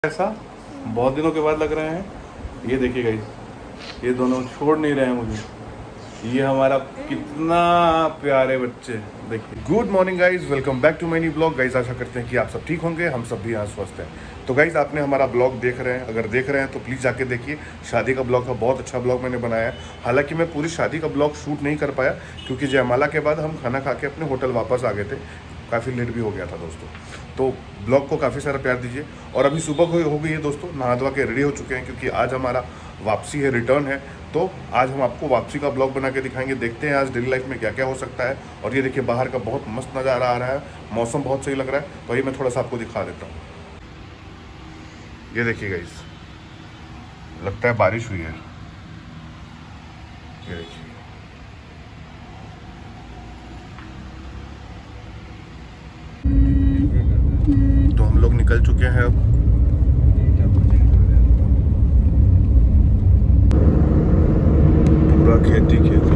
ऐसा बहुत दिनों के बाद लग रहे हैं। ये देखिए गाइस, ये दोनों छोड़ नहीं रहे हैं मुझे। ये हमारा कितना प्यारे बच्चे, देखिए। Good morning guys, welcome back to my new blog. Guys आशा करते हैं कि आप सब ठीक होंगे, हम सब भी यहाँ स्वस्थ हैं। तो गाइस आपने हमारा ब्लॉग देख रहे हैं, अगर देख रहे हैं तो प्लीज़ जाके देखिए। शादी का ब्लॉग का बहुत अच्छा ब्लॉग मैंने बनाया है। हालांकि मैं पूरी शादी का ब्लॉग शूट नहीं कर पाया क्योंकि जयमाला के बाद हम खाना खा के अपने होटल वापस आ गए थे। काफ़ी लेट भी हो गया था दोस्तों। तो ब्लॉग को काफ़ी सारा प्यार दीजिए। और अभी सुबह हो गई है दोस्तों, नहा धोवा के रेडी हो चुके हैं क्योंकि आज हमारा वापसी है, रिटर्न है। तो आज हम आपको वापसी का ब्लॉग बना के दिखाएंगे। देखते हैं आज डेली लाइफ में क्या क्या हो सकता है। और ये देखिए बाहर का बहुत मस्त नज़ारा आ रहा है, मौसम बहुत सही लग रहा है। तो ये मैं थोड़ा सा आपको दिखा देता हूँ। ये देखिए गाइस, लगता है बारिश हुई है। ये देखिए, तो हम लोग निकल चुके हैं अब। पूरा खेती खेती।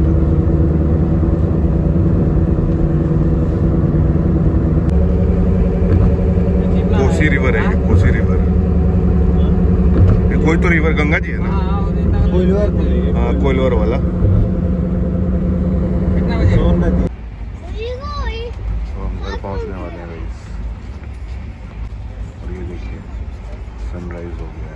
कोसी रिवर है, ये कोसी रिवर। ये कोई तो रिवर गंगा जी है ना? हाँ, कोइलवर वाला। हम घर पहुंचने वाले हैं गाइस। और ये देखिए सनराइज हो गया है।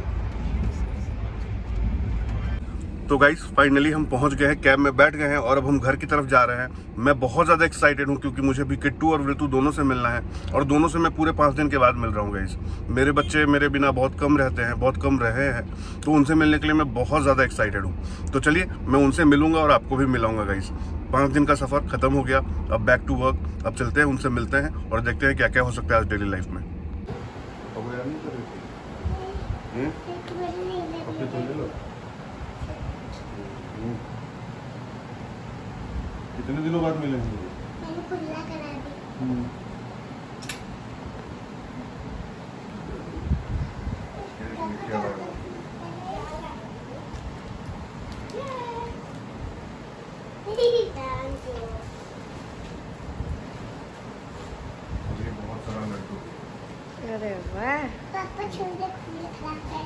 तो गाइस फाइनली हम पहुंच गए हैं, कैब में बैठ गए हैं और अब हम घर की तरफ जा रहे हैं। मैं बहुत ज़्यादा एक्साइटेड हूं क्योंकि मुझे भी किट्टू और ऋतु दोनों से मिलना है। और दोनों से मैं पूरे 5 दिन के बाद मिल रहा हूं गाइस। मेरे बच्चे मेरे बिना बहुत कम रहते हैं, बहुत कम रहे हैं, तो उनसे मिलने के लिए मैं बहुत ज़्यादा एक्साइटेड हूँ। तो चलिए मैं उनसे मिलूंगा और आपको भी मिलाऊंगा गाइस। 5 दिन का सफ़र खत्म हो गया, अब बैक टू वर्क। अब चलते हैं, उनसे मिलते हैं और देखते हैं क्या क्या हो सकता है आज डेली लाइफ में। कितने दिनों बाद मिलेंगे? मैंने खुला करा दी। बहुत सारा लड्डू। अरे वाह, पापा छोटे खुले करा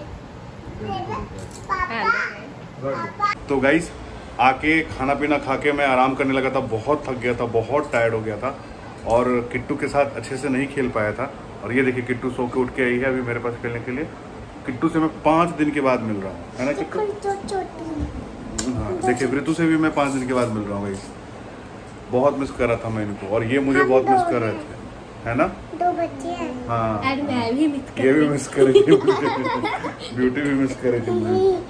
पापा। तो गाइस आके खाना पीना खा के मैं आराम करने लगा था। बहुत थक गया था, बहुत टायर्ड हो गया था और किट्टू के साथ अच्छे से नहीं खेल पाया था। और ये देखिए किट्टू सो के उठ के आई है अभी मेरे पास खेलने के लिए। किट्टू से मैं 5 दिन के बाद मिल रहा हूँ, है ना किट्टू? हाँ, देखिए ऋतु से भी मैं 5 दिन के बाद मिल रहा हूँ गाइस। बहुत मिस कर रहा था मैं इनको और ये मुझे बहुत मिस कर रहे थे, है ना? 2 बच्चे हैं। हाँ, और मैं भी मिस कर ये भी मिस कर रही थी। ब्यूटी भी मिस कर रही थी मुझे।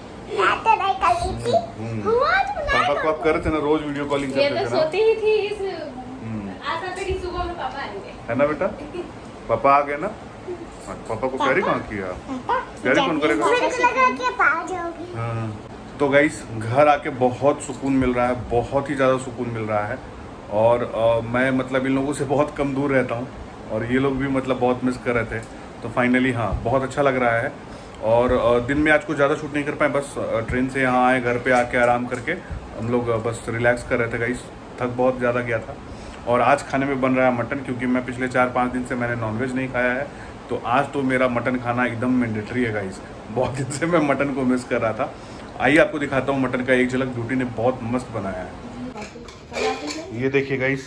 पापा को आप कर रहे थे ना, रोज वीडियो कॉलिंग ये करते तो थे ना? सोती ही थी। इस आशा पे कि सुबह में पापा आएंगे, है ना बेटा? पापा आ गए ना? पापा को कैरी कहाँ किया? कैरी कौन करेगा? हाँ। तो गाइस घर आके बहुत सुकून मिल रहा है, बहुत ही ज़्यादा सुकून मिल रहा है। और मैं मतलब इन लोगों से बहुत कम दूर रहता हूँ और ये लोग भी मतलब बहुत मिस कर रहे थे। तो फाइनली हाँ, बहुत अच्छा लग रहा है। और दिन में आज कुछ ज़्यादा शूट नहीं कर पाए, बस ट्रेन से यहाँ आए, घर पे आके आराम करके हम लोग बस रिलैक्स कर रहे थे गाइस। थक बहुत ज़्यादा गया था। और आज खाने में बन रहा है मटन, क्योंकि मैं पिछले 4-5 दिन से मैंने नॉनवेज नहीं खाया है। तो आज तो मेरा मटन खाना एकदम मैंडेटरी है गाइस। बहुत दिन से मैं मटन को मिस कर रहा था। आइए आपको दिखाता हूँ मटन का एक झलक। ब्यूटी ने बहुत मस्त बनाया है। ये देखिए गाइस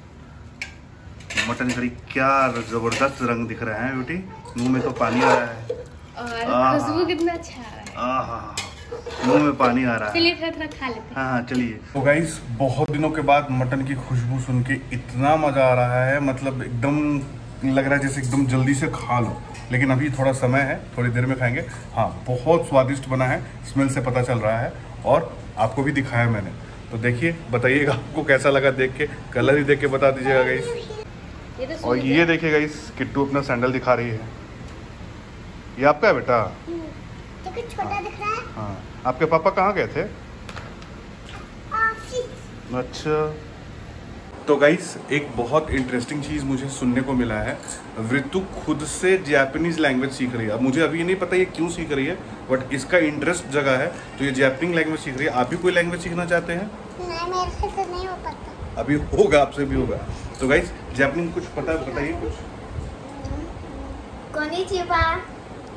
मटन करी, क्या ज़बरदस्त रंग दिख रहा है ब्यूटी। मुँह में तो पानी आ रहा है और खुशबू कितना अच्छा आ रहा है। आहा, मुंह में पानी आ रहा है। चलिए थोड़ा खा लेते हैं। हाँ चलिए। तो गाइस बहुत दिनों के बाद मटन की खुशबू सुन के इतना मजा आ रहा है, मतलब एकदम लग रहा है जैसे एकदम जल्दी से खा लो। लेकिन अभी थोड़ा समय है, थोड़ी देर में खाएंगे। हाँ बहुत स्वादिष्ट बना है, स्मेल से पता चल रहा है और आपको भी दिखाया मैंने। तो देखिए बताइएगा आपको कैसा लगा देख के, कलर ही देख के बता दीजिएगा गाइस। और ये देखिए गाइस किट्टू अपना सैंडल दिखा रही है। ये आपका है बेटा? छोटा दिख रहा है। हाँ, आपके पापा कहाँ गए थे? अच्छा। तो गाइस एक बहुत इंटरेस्टिंग चीज़ मुझे सुनने को मिला है। ऋतु खुद से जापानीज लैंग्वेज सीख रही है। अब मुझे अभी नहीं पता ये क्यों सीख रही है, बट इसका इंटरेस्ट जगह है तो ये जापानीज लैंग्वेज सीख रही है। आप भी कोई लैंग्वेज सीखना चाहते हैं? नहीं, मेरे से तो नहीं हो पाता। अभी होगा, आपसे भी होगा। तो गाइस जापानीज कुछ पता बताइए कुछ। कोनिचिवा।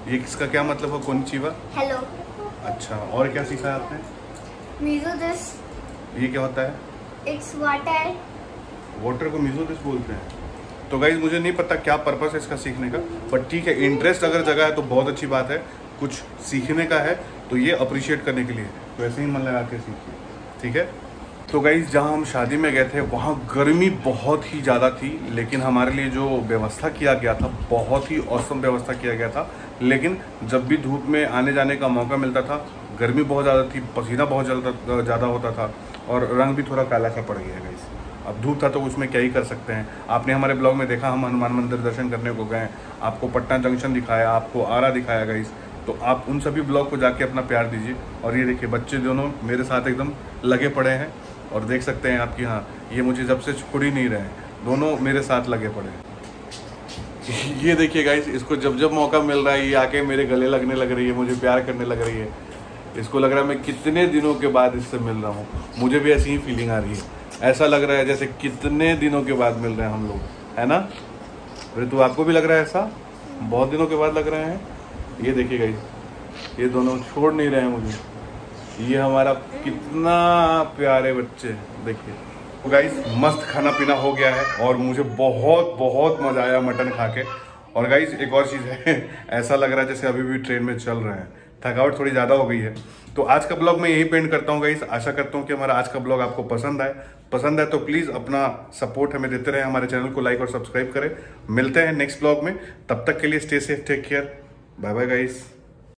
ये किसका क्या मतलब है कोनिचिवा? हेलो। अच्छा, और क्या सीखा है आपने? मिजो दिस। ये क्या होता है? It's water. वाटर को मिजो दिस बोलते हैं। तो गाइज मुझे नहीं पता क्या पर्पस है इसका सीखने का, बट ठीक है, इंटरेस्ट अगर जगह है तो बहुत अच्छी बात है। कुछ सीखने का है तो ये अप्रिशिएट करने के लिए, तो ऐसे ही मन लगा के सीखिए, ठीक है। तो गाइज जहाँ हम शादी में गए थे वहाँ गर्मी बहुत ही ज़्यादा थी, लेकिन हमारे लिए जो व्यवस्था किया गया था बहुत ही औसम व्यवस्था किया गया था। लेकिन जब भी धूप में आने जाने का मौका मिलता था, गर्मी बहुत ज़्यादा थी, पसीना बहुत ज़्यादा होता था और रंग भी थोड़ा काला सा पड़ गया गाइज। अब धूप था तो उसमें क्या ही कर सकते हैं। आपने हमारे ब्लॉग में देखा, हम हनुमान मंदिर दर्शन करने को गए, आपको पटना जंक्शन दिखाया, आपको आरा दिखाया गाइस। तो आप उन सभी ब्लॉग को जाके अपना प्यार दीजिए। और ये देखिए बच्चे दोनों मेरे साथ एकदम लगे पड़े हैं और देख सकते हैं आपकी, हाँ ये मुझे जब से छोड़ ही नहीं रहे हैं, दोनों मेरे साथ लगे पड़े हैं। ये देखिए गाइस, इसको जब जब मौका मिल रहा है ये आके मेरे गले लगने लग रही है, मुझे प्यार करने लग रही है। इसको लग रहा है मैं कितने दिनों के बाद इससे मिल रहा हूँ। मुझे भी ऐसी ही फीलिंग आ रही है, ऐसा लग रहा है जैसे कितने दिनों के बाद मिल रहे हैं हम लोग, है ना ऋतु? आपको भी लग रहा है ऐसा? बहुत दिनों के बाद लग रहे हैं। ये देखिए गाइस, ये दोनों छोड़ नहीं रहे हैं मुझे। ये हमारा कितना प्यारे बच्चे, देखिए। तो गाइस मस्त खाना पीना हो गया है और मुझे बहुत बहुत मजा आया मटन खा के। और गाइस एक और चीज़ है, ऐसा लग रहा है जैसे अभी भी ट्रेन में चल रहे हैं, थकावट थोड़ी ज़्यादा हो गई है। तो आज का ब्लॉग मैं यही पेंड करता हूँ गाइस। आशा करता हूँ कि हमारा आज का ब्लॉग आपको पसंद आए तो प्लीज़ अपना सपोर्ट हमें देते रहे, हमारे चैनल को लाइक और सब्सक्राइब करें। मिलते हैं नेक्स्ट ब्लॉग में, तब तक के लिए stay safe, take care, bye bye guys.